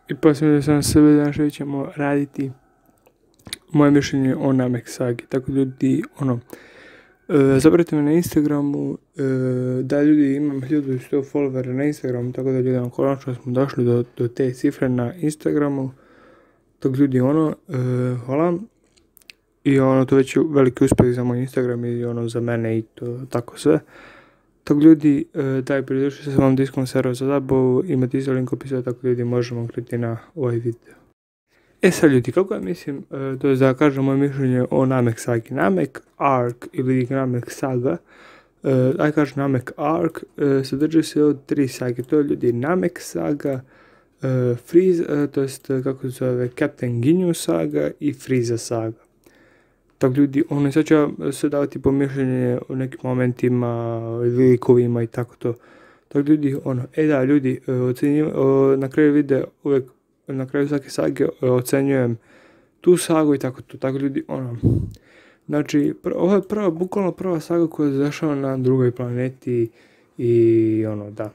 I poslije sam se vidio što ćemo raditi moje mišljenje o Namek sagi. Tako ljudi, zapratite me na Instagramu, da ljudi imam 1100 followera na Instagramu, tako da ljudi, konačno smo došli do te cifre na Instagramu. Tako ljudi, hvala. I to već je veliki uspjeh za moj Instagram i za mene i to tako sve. Tako ljudi, daj pridružite se vam Discord server za zabavu, imate isto link opisao, tako ljudi možemo kriti na ovaj video. Sad ljudi, kako ja mislim, to je da kažem moje mišljenje o Namek sagi. Namek Arc ili Namek saga, aj kažem Namek Arc, sadrži se od 3 sage, to je ljudi Namek saga, Frieza, to jest kako se zove Captain Ginyu saga i Frieza saga. Tako ljudi, sad ću se davati po mišljenje o nekim momentima, likovima i tako to. Tako ljudi, da ljudi, na kraju videa, uvijek na kraju svake sage ocenjujem tu sagu i tako to. Tako ljudi, znači, ovo je bukvalno prva saga koja se dešava na drugoj planeti i da.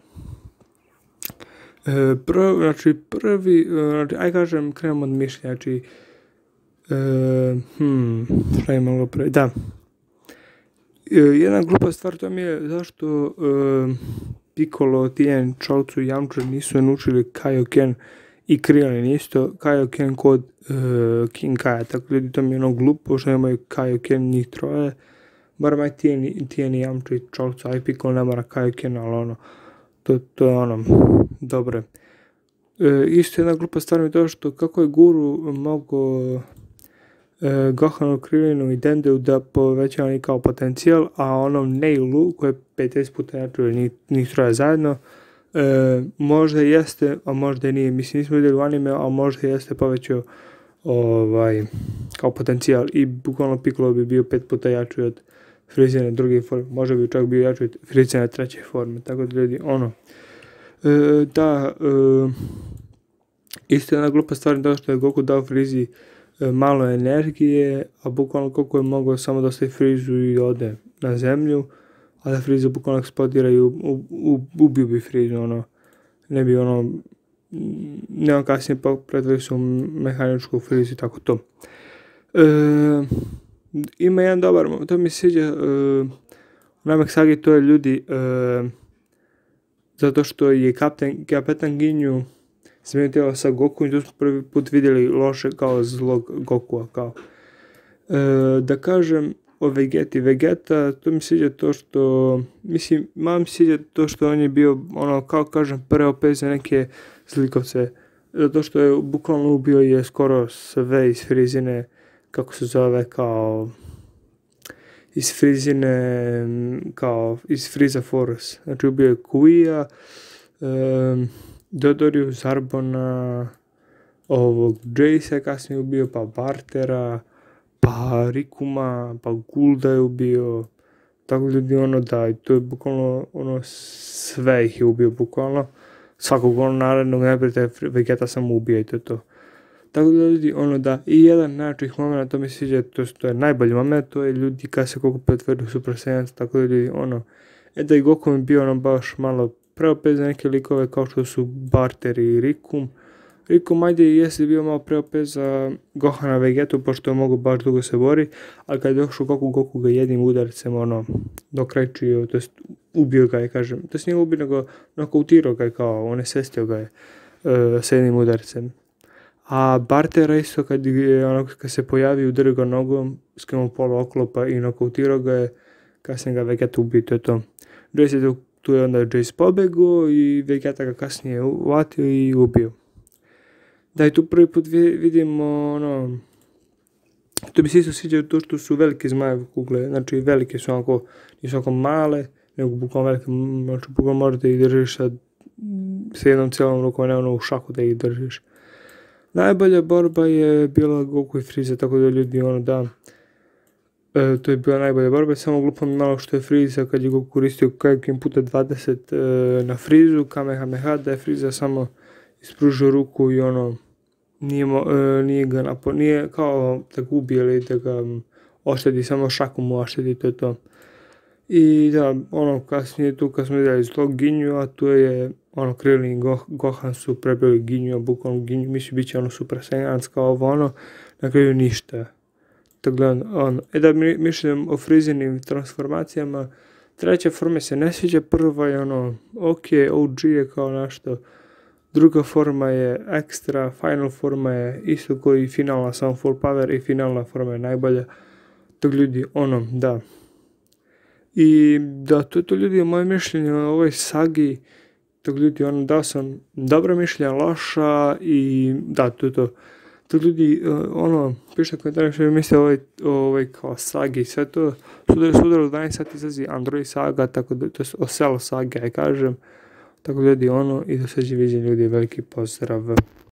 Aj kažem, krenemo od mišljenja, znači, šta je malo prvi, da. Jedna glupa stvar to mi je zašto Piccolo, Tien, Chaozu i Yamcha nisu naučili Kaioken i Krillin isto Kaioken kod King Kaia, tako ljudi to mi je glupo što imaju Kaioken njih troje, bar maj Tien i Yamcha i Chaozu, aj Piccolo ne mora Kaioken, ali to je dobro. Isto jedna glupa stvar mi je to što kako je Guru mogo Gohanu, Krillinu i Dendeu da povećava kao potencijal, a Nailu koji je 50 puta jači od njih troje zajedno, možda jeste, a možda i nije. Mislim, nismo vidjeli u anime, a možda jeste povećao kao potencijal i bukvalno Piccolo bi bio 5 puta jači od Friezine druge forme, možda bi čak bio jači od Friezine treće forme, tako da ljudi, da, isto jedna glupa stvar je to što je Goku dao Friezi malo energije, a bukvalno koliko je mogao samo da stavi Friezu i ode na zemlju, a da Frieza bukvalno eksplodira i ubio bi Friezu, ne bi nema kasnije pretvori se u mehaničku Friezu i tako to. Ima jedan dobar, to mi se sviđa u Namek sagi, to je ljudi, zato što je Kapitan Ginyu zamijenio sa Goku i tu smo prvi put vidjeli loše kao zlog Gokua, kao. Da kažem o Vegeta, to mi sviđa to što, mislim, malo mi sviđa to što on je bio, kao kažem, pre-OP za neke zlikovce, zato što je bukvalno ubio je skoro sve iz Friezine, kako se zove, kao, iz Friezine, kao, iz Frieza Force, znači ubio je Kuija, Dodoriju, Zarbona, Jace kasnije ubio, pa Bartera, pa Rikuma, pa Gulda je ubio, tako ljudi da, to je bukvalno sve ih je ubio bukvalno, svakog narednog neprijatelja Vegeta samo ubija i to je to. Tako da ljudi, da, i jedan najjačih momenta, to mi se sviđa, to je najbolji moment, to je ljudi kad se Goku pretvori u Super Saiyan, tako da ljudi, da i Goku mi bio baš malo preopet za neke likove kao što su Barter i Rikum. Rikum ajde jesi bio malo preopet za Gohana Vegetu, pošto je mogu baš dugo se bori, ali kad je došao Goku ga jednim udarcem dokrajčio, to jest ubio ga je, kažem, to jest nije ubio nego nokautirao ga je, kao onesvestio ga je s jednim udarcem. A Bartera isto kad se pojavio udario ga nogom, skinuo pola oklopa i nokautirao ga je, kasnije ga Vegeta ubio, to je to. Tu je onda Jace pobegao i Vegeta ga kasnije uvatio i ubio. Da, i tu prvi put vidimo, to bi se isto sviđa to što su velike zmajeve kugle, znači velike su nisu onako male, nego bukvalno velike, znači bukvalno možeš da ih držiš sa jednom cijelom rukom, ne u šaku da ih držiš. Najbolja borba je bila Goku i Frieza, tako da ljudi, da, to je bila najbolja borba, samo glupo mi malo što je Frieza kad je Goku koristio Kaioken puta 20 na Friezu, Kamehameha, da je Frieza samo ispružio ruku i nije ga napao, nije kao da ga ubije ili da ga oštedi, samo šakom mu oštedi, to je to. I da, kasnije tu kad smo vidjeli zlog Ginyu, a tu je ono, Krillin i Gohan su prebili Ginju, bukvalno Ginju, misli bit će ono Super Saiyanska, ovo ono, na kraju ništa. Tako da, ono, da mišljam o Frizinim transformacijama, treća forma se ne sviđa, prva je ono, ok, OG je kao nešto, druga forma je ekstra, final forma je isto koji i finalna, samo full power i finalna forma je najbolja. Tako ljudi, ono, da. I da, to ljudi je moje mišljenje o ovoj sagi, tako ljudi, ono, dao sam dobra mišljenja, loša i da, to je to. To ljudi, ono, pišite komentare što vi mislite o ovoj kao sagi, sve to, sudar u 12 sati izlazi Android saga, tako da, to je o Cell saga, ja kažem, tako ljudi, ono, i do sljedećeg viđenja ljudi, veliki pozdrav.